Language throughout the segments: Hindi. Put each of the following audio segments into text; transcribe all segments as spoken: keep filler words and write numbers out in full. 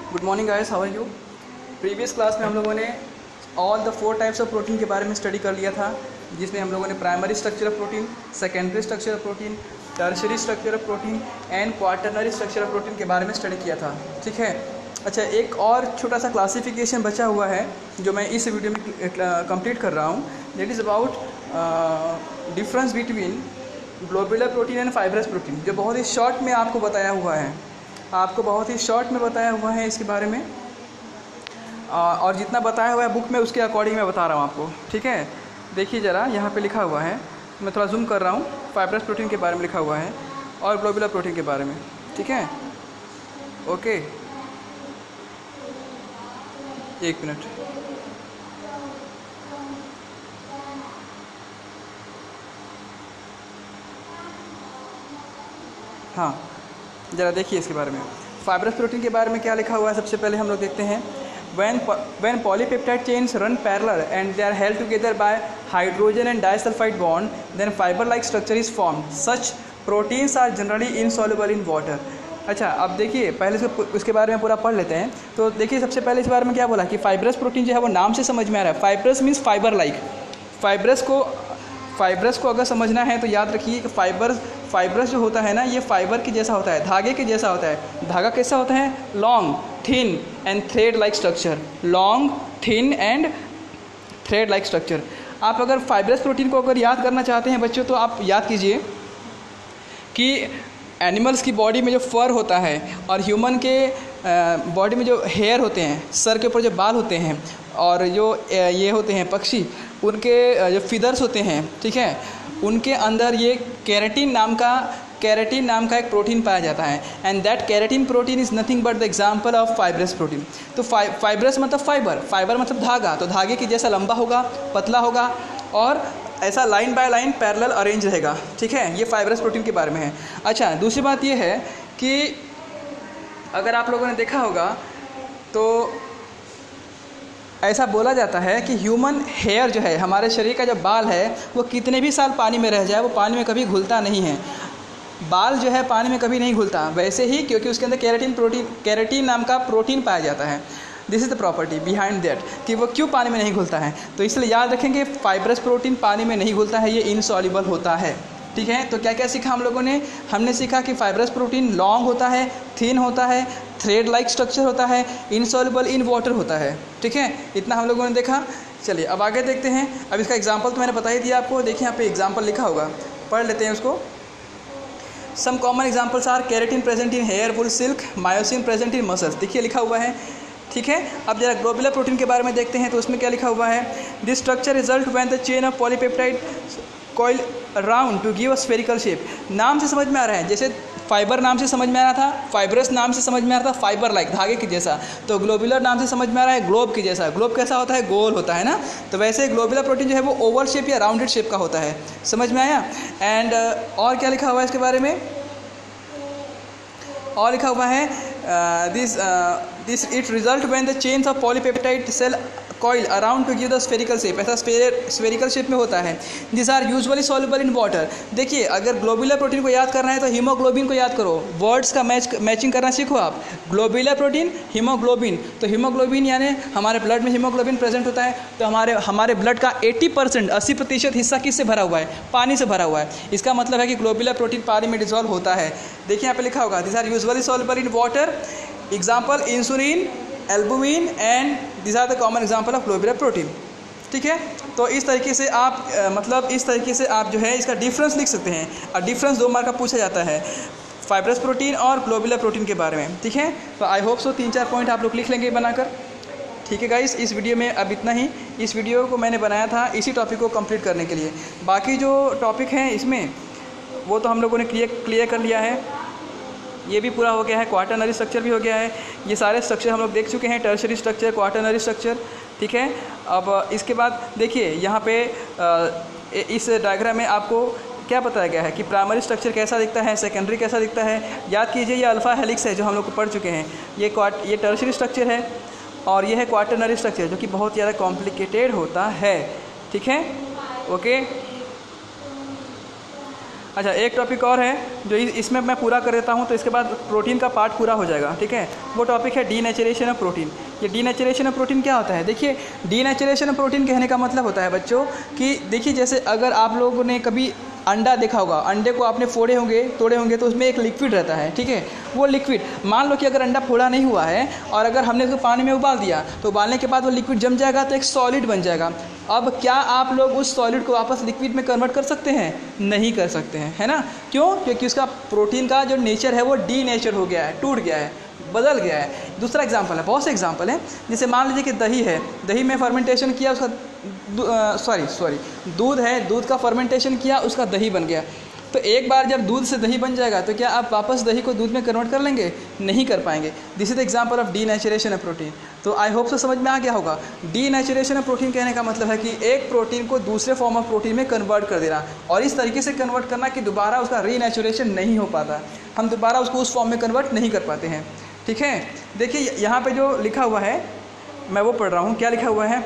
Good morning guys, how are you. Previous class में हम लोगों ने all the four types of protein के बारे में स्टडी कर लिया था, जिसमें हम लोगों ने primary structure of protein, secondary structure of protein, tertiary structure of protein and quaternary structure of protein के बारे में स्टडी किया था। ठीक है, अच्छा एक और छोटा सा क्लासिफिकेशन बचा हुआ है जो मैं इस वीडियो में कंप्लीट कर रहा हूँ। That is about difference between globular protein and fibrous protein, जो बहुत ही शॉर्ट में आपको बताया हुआ है आपको बहुत ही शॉर्ट में बताया हुआ है इसके बारे में, और जितना बताया हुआ है बुक में उसके अकॉर्डिंग मैं बता रहा हूँ आपको। ठीक है, देखिए ज़रा यहाँ पे लिखा हुआ है, मैं थोड़ा जूम कर रहा हूँ। फाइब्रस प्रोटीन के बारे में लिखा हुआ है और ग्लोबुलर प्रोटीन के बारे में। ठीक है, ओके एक मिनट। हाँ ज़रा देखिए इसके बारे में। फाइब्रस प्रोटीन के बारे में क्या लिखा हुआ है, सबसे पहले हम लोग देखते हैं। when when polypeptide chains run parallel and they are held together by hydrogen and disulfide bond, then fiber like structure is formed. Such proteins are generally insoluble in water. अच्छा, अब देखिए पहले से उसके बारे में पूरा पढ़ लेते हैं। तो देखिए सबसे पहले इस बारे में क्या बोला कि फाइब्रस प्रोटीन जो है वो नाम से समझ में आ रहा है। Fibrous means fibre like. Fibrous को फाइब्रस को अगर समझना है तो याद रखिए कि फाइबर फाइब्रस जो होता है ना, ये फाइबर के जैसा होता है, धागे के जैसा होता है। धागा कैसा होता है? Long, thin and thread like structure. Long, thin and thread like structure. आप अगर फाइब्रस प्रोटीन को अगर याद करना चाहते हैं बच्चों, तो आप याद कीजिए कि एनिमल्स की बॉडी में जो फर होता है और ह्यूमन के बॉडी में जो हेयर होते हैं, सर के ऊपर जो बाल होते हैं, और जो ये होते हैं पक्षी, उनके जो फीदर्स होते हैं, ठीक है, उनके अंदर ये केराटिन नाम का केराटिन नाम का एक प्रोटीन पाया जाता है। And that keratin protein is nothing but the example of fibrous protein. तो फाइ फाइब्रस मतलब फाइबर, फाइबर मतलब धागा, तो धागे के जैसा लंबा होगा, पतला होगा और ऐसा line by line parallel arrange रहेगा। ठीक है, ये फाइब्रस प्रोटीन के बारे में है। अच्छा, दूसरी बात ये है कि अगर आप लोगों ने देखा होगा तो ऐसा बोला जाता है कि ह्यूमन हेयर जो है, हमारे शरीर का जो बाल है, वो कितने भी साल पानी में रह जाए वो पानी में कभी घुलता नहीं है। बाल जो है पानी में कभी नहीं घुलता, वैसे ही क्योंकि उसके अंदर केराटिन प्रोटीन केराटिन नाम का प्रोटीन पाया जाता है। This is the property behind that कि वो क्यों पानी में नहीं घुलता है। तो इसलिए याद रखेंगे फाइब्रस प्रोटीन पानी में नहीं घुलता है, ये इनसॉल्युबल होता है। ठीक है, तो क्या क्या सीखा हम लोगों ने? हमने सीखा कि फाइब्रस प्रोटीन लॉन्ग होता है, थिन होता है, थ्रेड लाइक स्ट्रक्चर होता है, इनसॉल्युबल इन वाटर होता है। ठीक है, इतना हम लोगों ने देखा। चलिए अब आगे देखते हैं। अब इसका एग्जांपल तो मैंने बता ही दिया आपको। देखिए यहाँ पे एग्जांपल लिखा होगा, पढ़ लेते हैं उसको। Some common examples are keratin present in hair, wool, silk, myosin present in muscles. देखिए लिखा हुआ है। ठीक है, अब जरा ग्लोबुलर प्रोटीन के बारे में देखते हैं तो उसमें क्या लिखा हुआ है। This structure result when the chain of polypeptide coil around to give a spherical shape. नाम से समझ में आ रहा है, जैसे फाइबर नाम से समझ में आ रहा था, फाइब्रस नाम से समझ में आ रहा था, फाइबर लाइक, धागे के जैसा। तो ग्लोबुलर नाम से समझ में आ रहा है, ग्लोब के जैसा। ग्लोब कैसा होता है? गोल होता है ना। तो वैसे ग्लोबुलर प्रोटीन जो है वो ओवल शेप या राउंडेड शेप का होता है। समझ में आया? एंड uh, और क्या लिखा हुआ है इसके बारे में? और लिखा हुआ है this this it result when the chains of polypeptide cell coil around to give the spherical shape. ऐसा स्फेरिकल शेप में होता है। This are usually soluble in water. देखिए अगर ग्लोबुलर प्रोटीन को याद करना है तो हीमोग्लोबिन को याद करो। वर्ड्स का मैच मैचिंग करना सीखो आप। Globular protein, haemoglobin. तो हीमोग्लोबिन यानी हमारे ब्लड में हीमोग्लोबिन प्रेजेंट होता है। तो हमारे हमारे ब्लड का अस्सी परसेंट अस्सी प्रतिशत हिस्सा किससे भरा हुआ है? पानी से भरा हुआ है। इसका मतलब है कि ग्लोबुलर प्रोटीन पानी में डिजॉल्व होता है। देखिए यहाँ पे लिखा होगा, this are usually soluble in water. Example insulin, albumin and this are the common example of globular protein. ठीक है, तो इस तरीके से आप आ, मतलब इस तरीके से आप जो है इसका डिफरेंस लिख सकते हैं। और डिफरेंस दो मार्क का पूछा जाता है फाइब्रस प्रोटीन और ग्लोबुलर प्रोटीन के बारे में। ठीक है, तो आई होप सो तीन चार पॉइंट आप लोग लिख लेंगे बनाकर। ठीक है गाइस, इस वीडियो में अब इतना ही। इस वीडियो को मैंने बनाया था इसी टॉपिक को कंप्लीट करने के लिए। बाकी जो टॉपिक हैं इसमें वो तो हम लोगों ने क्लियर क्लियर कर लिया है। ये भी पूरा हो गया है, क्वाटरनरी स्ट्रक्चर भी हो गया है। ये सारे स्ट्रक्चर हम लोग देख चुके हैं, टर्शियरी स्ट्रक्चर, क्वाटरनरी स्ट्रक्चर। ठीक है, अब इसके बाद देखिए यहाँ पे इस डायग्राम में आपको क्या बताया गया है कि प्राइमरी स्ट्रक्चर कैसा दिखता है, सेकेंडरी कैसा दिखता है। याद कीजिए ये अल्फा हेलिक्स है जो हम लोग पढ़ चुके हैं। ये क्वाट ये टर्शियरी स्ट्रक्चर है और ये है क्वाटरनरी स्ट्रक्चर जो कि बहुत ज़्यादा कॉम्प्लिकेटेड होता है। ठीक है, ओके। अच्छा, एक टॉपिक और है जो इसमें मैं पूरा कर देता हूँ तो इसके बाद प्रोटीन का पार्ट पूरा हो जाएगा, ठीक है। वो टॉपिक है डीनेचुरेशन ऑफ प्रोटीन। ये डीनेचुरेशन ऑफ प्रोटीन क्या होता है? देखिए, डीनेचुरेशन ऑफ प्रोटीन कहने का मतलब होता है बच्चों कि देखिए, जैसे अगर आप लोगों ने कभी अंडा देखा होगा, अंडे को आपने फोड़े होंगे तोड़े होंगे तो उसमें एक लिक्विड रहता है, ठीक है। वो लिक्विड, मान लो कि अगर अंडा फोड़ा नहीं हुआ है और अगर हमने उसको पानी में उबाल दिया तो उबालने के बाद वो लिक्विड जम जाएगा तो एक सॉलिड बन जाएगा। अब क्या आप लोग उस सॉलिड को वापस लिक्विड में कन्वर्ट कर सकते हैं? नहीं कर सकते हैं, है ना। क्यों? क्योंकि उसका प्रोटीन का जो नेचर है वो डी नेचर हो गया है, टूट गया है, बदल गया है। दूसरा एग्जाम्पल है, बहुत से एग्जाम्पल हैं। जैसे मान लीजिए कि दही है, दही में फर्मेंटेशन किया, उसका सॉरी सॉरी दूध है, दूध का फर्मेंटेशन किया, उसका दही बन गया। तो एक बार जब दूध से दही बन जाएगा तो क्या आप वापस दही को दूध में कन्वर्ट कर लेंगे? नहीं कर पाएंगे। This is the example of denaturation of protein. तो आई होप सो समझ में आ गया होगा। डीनेचुरेशन ऑफ प्रोटीन कहने का मतलब है कि एक प्रोटीन को दूसरे फॉर्म ऑफ प्रोटीन में कन्वर्ट कर देना, और इस तरीके से कन्वर्ट करना कि दोबारा उसका रीनेचुरेशन नहीं हो पाता, हम दोबारा उसको उस फॉर्म में कन्वर्ट नहीं कर पाते हैं, ठीक है। देखिए यहाँ पे जो लिखा हुआ है मैं वो पढ़ रहा हूँ। क्या लिखा हुआ है?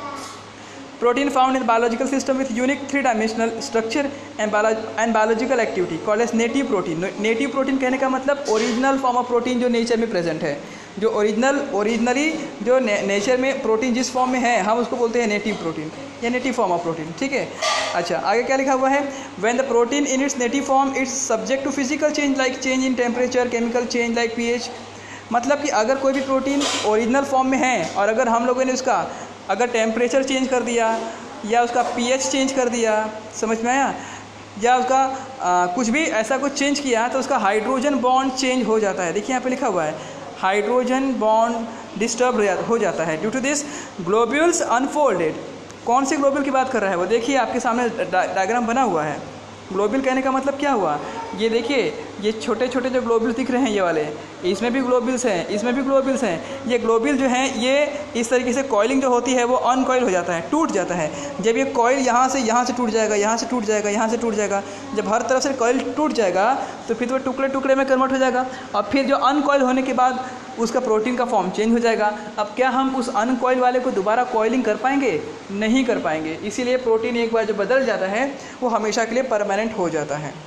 Protein found in biological system with unique three dimensional structure and and biological activity called as native protein. Native protein कहने का मतलब ओरिजिनल फॉर्म ऑफ प्रोटीन जो नेचर में प्रेजेंट है, जो ओरिजिनल ओरिजिनली जो ने, नेचर में प्रोटीन जिस फॉर्म में है हम उसको बोलते हैं नेटिव प्रोटीन या नेटिव फॉर्म ऑफ प्रोटीन, ठीक है। अच्छा, आगे क्या लिखा हुआ है? When the protein in its native form its subject to physical change like change in temperature, chemical change like pH. मतलब कि अगर कोई भी प्रोटीन ओरिजिनल फॉर्म में है और अगर हम लोगों ने उसका अगर टेम्परेचर चेंज कर दिया या उसका पीएच चेंज कर दिया, समझ में आया, या उसका आ, कुछ भी ऐसा कुछ चेंज किया तो उसका हाइड्रोजन बॉन्ड चेंज हो जाता है। देखिए यहाँ पे लिखा हुआ है हाइड्रोजन बॉन्ड डिस्टर्ब हो जाता है। Due to this globules unfolded. कौन से ग्लोब्यूल की बात कर रहा है वो? देखिए आपके सामने डायग्राम बना हुआ है। ग्लोब्यूल कहने का मतलब क्या हुआ? ये देखिए, ये छोटे छोटे जो ग्लोब्यूल्स दिख रहे हैं ये वाले, इसमें भी ग्लोब्यूल्स हैं, इसमें भी ग्लोब्यूल्स हैं। ये ग्लोब्यूल जो हैं ये इस तरीके से कॉइलिंग जो होती है वो अनकॉइल हो जाता है, टूट जाता है। जब ये कॉइल यहाँ से यहाँ से टूट जाएगा, यहाँ से टूट जाएगा, यहाँ से टूट जाएगा, जब हर तरफ से कॉइल टूट जाएगा तो फिर वो टुकड़े टुकड़े में कन्वर्ट हो जाएगा और फिर जो अनकॉइल होने के बाद उसका प्रोटीन का फॉर्म चेंज हो जाएगा। अब क्या हम उस अनकॉइल वाले को दोबारा कॉइलिंग कर पाएंगे? नहीं कर पाएंगे। इसीलिए प्रोटीन एक बार जो बदल जाता है वो हमेशा के लिए परमानेंट हो जाता है।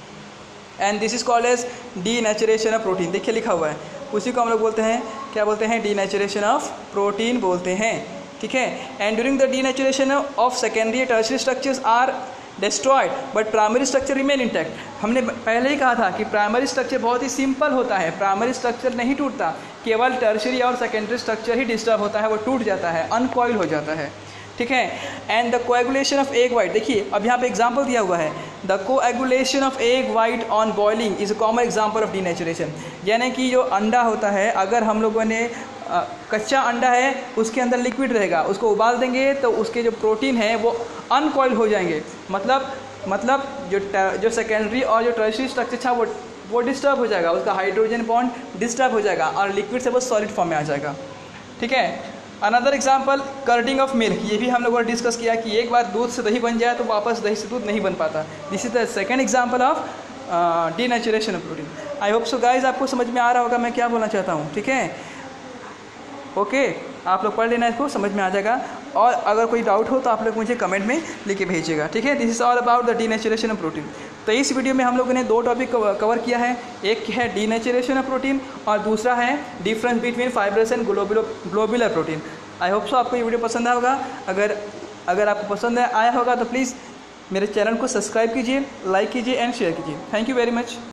And this is called as denaturation of protein. देखिए लिखा हुआ है, उसी को हम लोग बोलते हैं, क्या बोलते हैं? डीनेचुरेशन ऑफ प्रोटीन बोलते हैं, ठीक है। And during the denaturation of secondary tertiary structures are destroyed but primary structure remain intact. हमने पहले ही कहा था कि प्राइमरी स्ट्रक्चर बहुत ही सिंपल होता है, प्राइमरी स्ट्रक्चर नहीं टूटता, केवल टर्शियरी और सेकेंडरी स्ट्रक्चर ही डिस्टर्ब होता है, वो टूट जाता है, अनकॉइल हो जाता है, ठीक है। And the coagulation of egg white, देखिए अब यहाँ पे एग्जांपल दिया हुआ है, the coagulation of egg white on boiling is a common example of denaturation. यानी कि जो अंडा होता है, अगर हम लोगों ने आ, कच्चा अंडा है उसके अंदर लिक्विड रहेगा, उसको उबाल देंगे तो उसके जो प्रोटीन है वो अनकॉइल हो जाएंगे। मतलब मतलब जो जो सेकेंडरी और जो टर्शियरी स्ट्रक्चर था वो वो डिस्टर्ब हो जाएगा, उसका हाइड्रोजन बॉन्ड डिस्टर्ब हो जाएगा और लिक्विड से वो सॉलिड फॉर्म में आ जाएगा, ठीक है। Another example curding of milk, ये भी हम लोगों ने डिस्कस किया कि एक बार दूध से दही बन जाए तो वापस दही से दूध नहीं बन पाता। This is the second example of denaturation of protein. I hope so guys आपको समझ में आ रहा होगा मैं क्या बोलना चाहता हूँ, ठीक है। ओके okay, आप लोग पढ़ लेना, इसको समझ में आ जाएगा। और अगर कोई डाउट हो तो आप लोग मुझे कमेंट में लिख के भेजिएगा, ठीक है। This is all about the denaturation of protein. तो इस वीडियो में हम लोगों ने दो टॉपिक कवर किया है, एक है डीनेचुरेशन ऑफ प्रोटीन और दूसरा है difference between fibrous and globular protein. I hope so आपको ये वीडियो पसंद आया होगा। अगर अगर आपको पसंद आया होगा तो प्लीज़ मेरे चैनल को सब्सक्राइब कीजिए, लाइक कीजिए एंड शेयर कीजिए। Thank you very much.